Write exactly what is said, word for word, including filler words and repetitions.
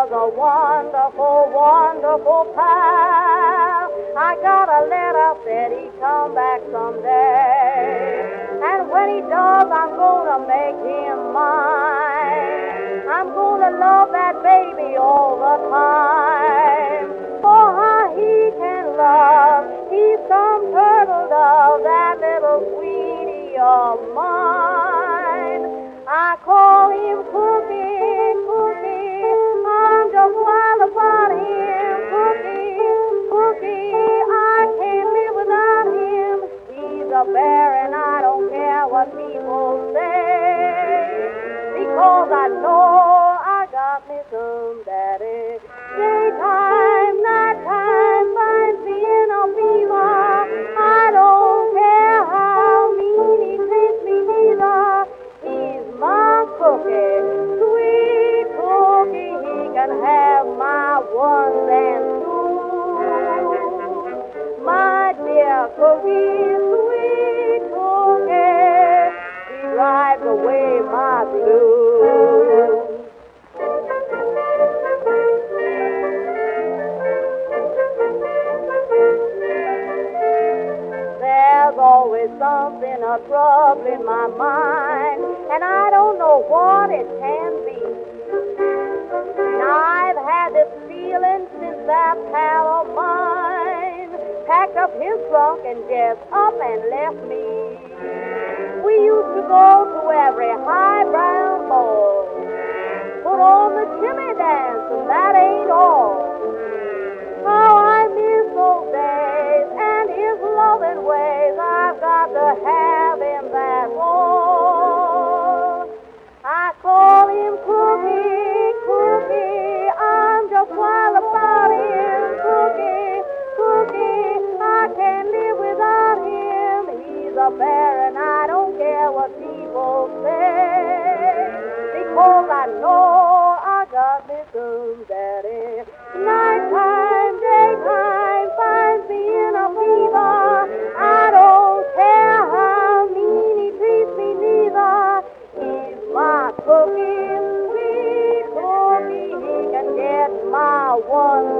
was a wonderful, wonderful pal. I got a letter said he'd come back someday. And when he does, I'm gonna make him mine. I'm gonna love that baby all the time. For how he can love, he's some turtle dove, that little sweetie of mine. I call him Cookie, Cookie, I'm just wild about him. Cookie, Cookie, I can't live without him. He's a bear and I don't care what people say, because I know I got me some daddy. Daytime, nighttime, finds me in a fever. I don't care how mean he treats me neither. He's my cookie, sweet cookie. He can have my ones and twos. My dear cookie, sweet cookie, he drives away my blues. There's always something a trouble in my mind, and I don't know what it can be. Now I've had this feeling since that pal of mine packed up his trunk and just up and left me. We used to go to every high brown ball, put on the shimmy dance, and that ain't all. How I miss those days and his loving ways. I've got to have him back more. I call him Cookie, Cookie, I'm just wild about him. Cookie, Cookie, I can't live without him. He's a bear and I don't care what people say, because I know I got me some daddy. Nighttime, daytime, finds me in a fever. I don't care how mean he treats me neither. He's my cookie, sweet cookie. He can get my one